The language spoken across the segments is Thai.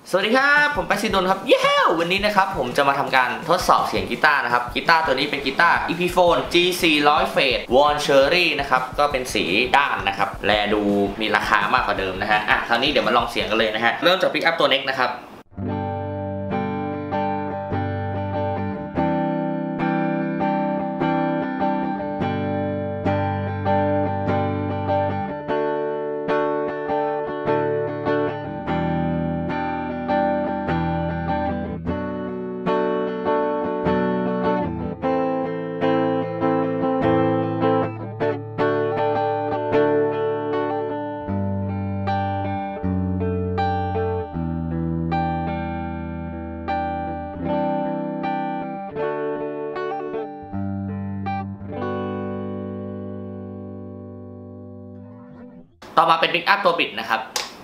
สวัสดีครับผมไปซิดนครับเย้วันนี้นะครับผมจะมาทำการทดสอบเสียงกีตาร์นะครับกีตาร์ตัวนี้เป็นกีตาร์ Epiphone G400 Fade Worn Cherry นะครับก็เป็นสีด้านนะครับแลดูมีราคามากกว่าเดิมนะฮะคราวนี้เดี๋ยวมาลองเสียงกันเลยนะฮะเริ่มจากปิกอัพตัวเน็กนะครับต่อมาเป็นปิกอัพตัวบิดนะครับ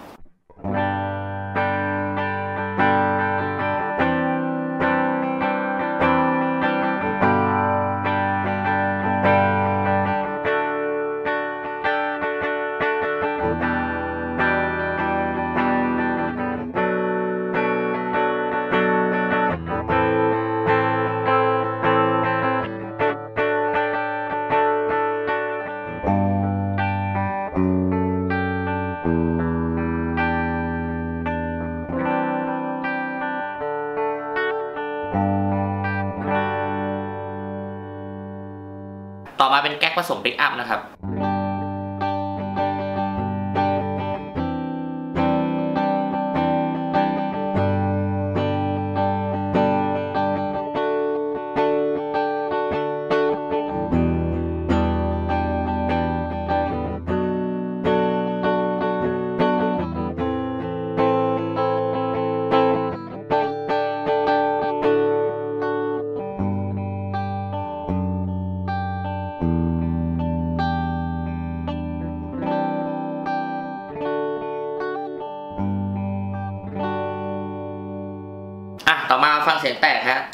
ต่อมาเป็นแก๊กผสมปิกอัพนะครับต่อมาฟังเสียงแตกฮะ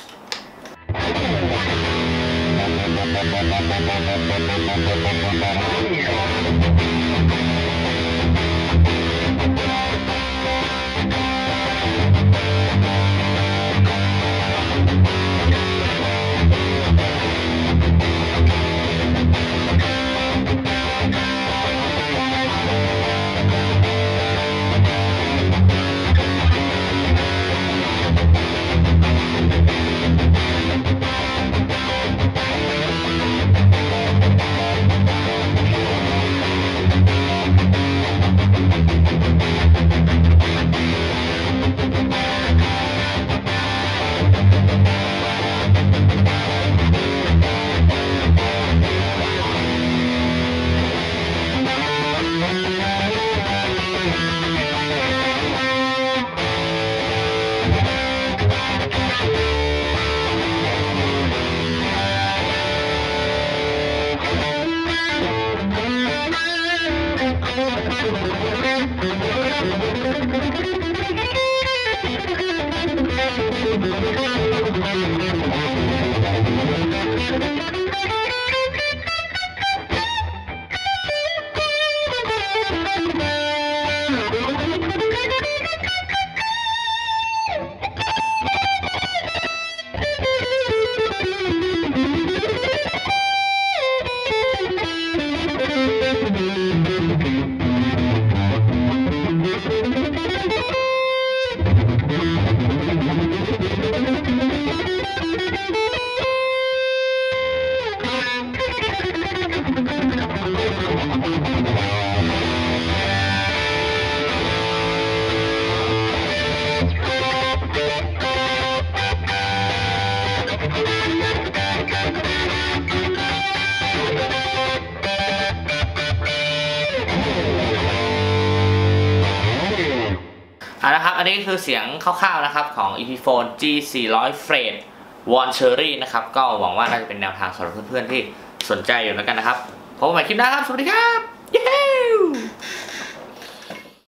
นะครับอันนี้คือเสียงคร่าวๆนะครับของ Epiphone G400 Fade Worn Cherry นะครับก็หวังว่าน่าจะเป็นแนวทางสำหรับเพื่อนๆที่สนใจอยู่แล้วกันนะครับพบกันใหม่คลิปหน้าครับสวัสดีครับ